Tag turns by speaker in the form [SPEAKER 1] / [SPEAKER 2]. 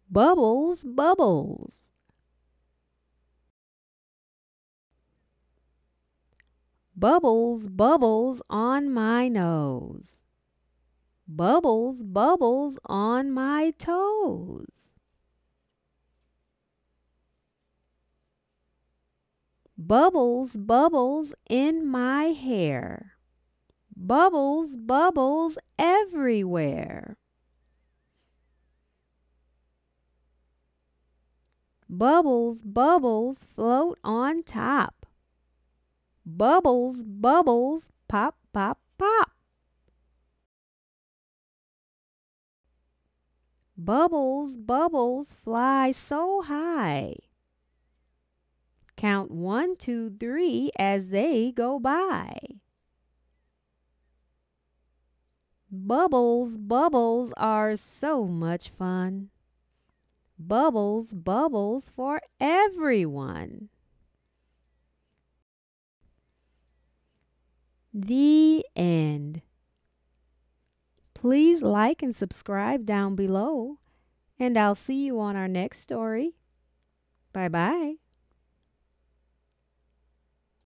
[SPEAKER 1] Bubbles, bubbles. Bubbles, bubbles on my nose. Bubbles, bubbles on my toes. Bubbles, bubbles in my hair. Bubbles, bubbles everywhere. Bubbles, bubbles float on top. Bubbles, bubbles pop, pop, pop. Bubbles, bubbles fly so high. Count 1, 2, 3 as they go by. Bubbles, bubbles are so much fun. Bubbles, bubbles for everyone. The end. Please like and subscribe down below, and I'll see you on our next story. Bye-bye.